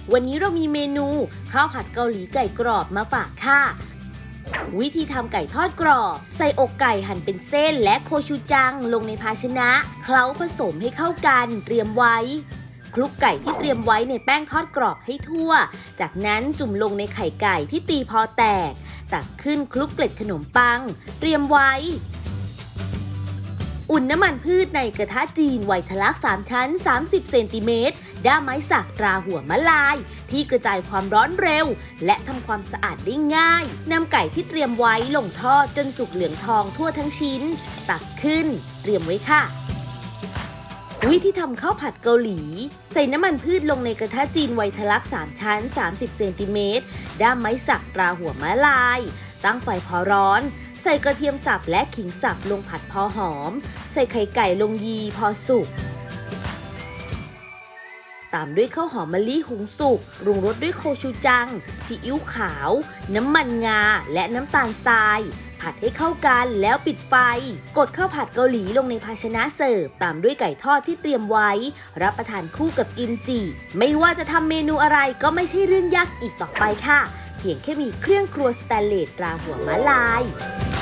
วันนี้เรามีเมนูข้าวผัดเกาหลีไก่กรอบมาฝากค่ะวิธีทำไก่ทอดกรอบใส่อกไก่หั่นเป็นเส้นและโคชูจังลงในภาชนะเคล้าผสมให้เข้ากันเตรียมไว้คลุกไก่ที่เตรียมไว้ในแป้งทอดกรอบให้ทั่วจากนั้นจุ่มลงในไข่ไก่ที่ตีพอแตกตักขึ้นคลุกเกล็ดขนมปังเตรียมไว้อุ่นน้ำมันพืชในกระทะจีนไวทะลัก3ชั้น30เซนติเมตรด้ามไม้สักตราหัวมะลายที่กระจายความร้อนเร็วและทำความสะอาดได้ง่ายนำไก่ที่เตรียมไว้ลงทอดจนสุกเหลืองทองทั่วทั้งชิ้นตักขึ้นเตรียมไว้ค่ะวิธีทำข้าวผัดเกาหลีใส่น้ำมันพืชลงในกระทะจีนไวทะลัก3ชั้น30เซนติเมตรด้ามไม้สักตราหัวมะลายตั้งไฟพอร้อนใส่กระเทียมสับและขิงสับลงผัดพอหอมใส่ไข่ไก่ลงยีพอสุกตามด้วยข้าวหอมมะลิหุงสุกปรุงรสด้วยโคชูจังซีอิ๊วขาวน้ำมันงาและน้ำตาลทรายผัดให้เข้ากันแล้วปิดไฟกดข้าวผัดเกาหลีลงในภาชนะเสิร์ฟตามด้วยไก่ทอดที่เตรียมไว้รับประทานคู่กับกิมจิไม่ว่าจะทำเมนูอะไรก็ไม่ใช่เรื่องยากอีกต่อไปค่ะเพียงแค่มีเครื่องครัวสแตนเลสตราหัวมะลาย